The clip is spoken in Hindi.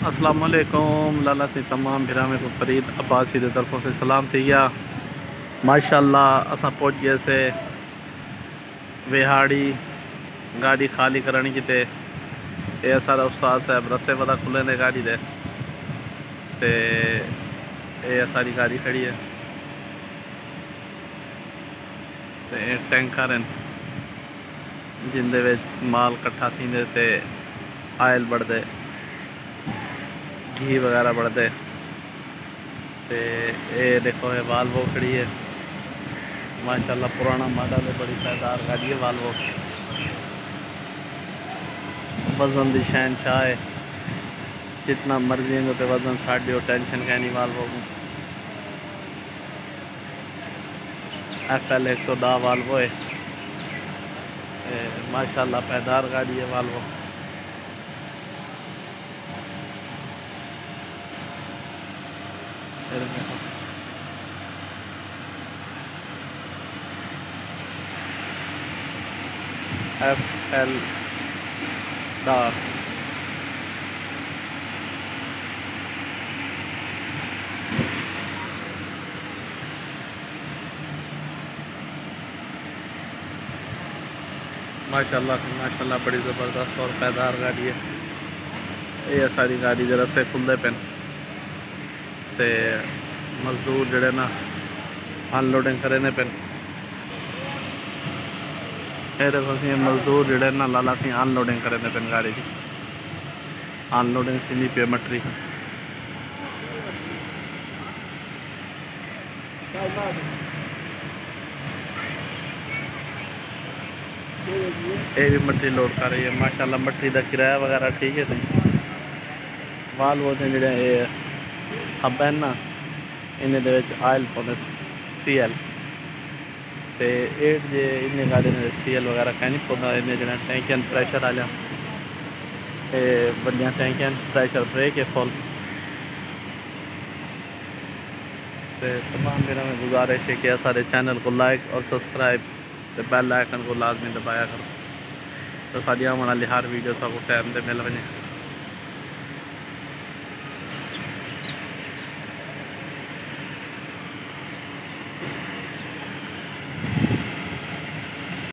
अस्सलामुअलैकुम लाला से तमाम भिरा में को फरीद अब्बासी की तरफों से सलाम थी गया। माशाअल्लाह असा पहुँच गए से विहाड़ी गाड़ी खाली करनी की ते ये सारा उस्ताद साहब रस्से पता खुले ने गाड़ी दे ते ये सारी गाड़ी खड़ी है ते टैंकर हैं जिंदे विच माल कट्ठा थींदे ते आयल बढ़दे घी वगैरह बढ़ते। तो ये देखो ये वाल्वो खड़ी है माशाल्लाह पुराना मॉडल है, बड़ी शानदार गाड़ी है वाल्वो। वजन की शहनशाह है, जितना मर्जी है तो वजन छाड़ दियो, टेंशन का नहीं। वाल्वो को FL 110 वाल्वो है, माशाल्लाह पैदार गाड़ी है वाल्वो। FL 10 माशाल्लाह बड़ी ज़बरदस्त और पैदार गाड़ी है। ये सारी गाड़ी जरा से खुलते पेन ते मजदूर जड़े ना अनलोडिंग करे पेन। देखो मजदूर जड़े ना लाला सी अनलोडिंग करे पेन गाड़ी की, अनलोडिंग थी पे मटरी। ये भी मट्टी लोड कर रही है माशाल्लाह। मट्टी का किराया वगैरह ठीक है। वाल्वो से जो हब है ना इन्हें आयल पाते CL तो एट जे इन गाड़ी में CL वगैरह कहीं नहीं पौधा। इन्हें जो टैंकियां प्रेशर आ जा बड़िया टैंकियां प्रेशर ब्रेक है फुल। तो तमाम मेरा में गुजारिश है कि सारे चैनल को लाइक और सब्सक्राइब तो बेल आइकन को लाजमी दबाया करो तो साड़ी आने वाली हर वीडियो सबको टाइम से मिल वजे।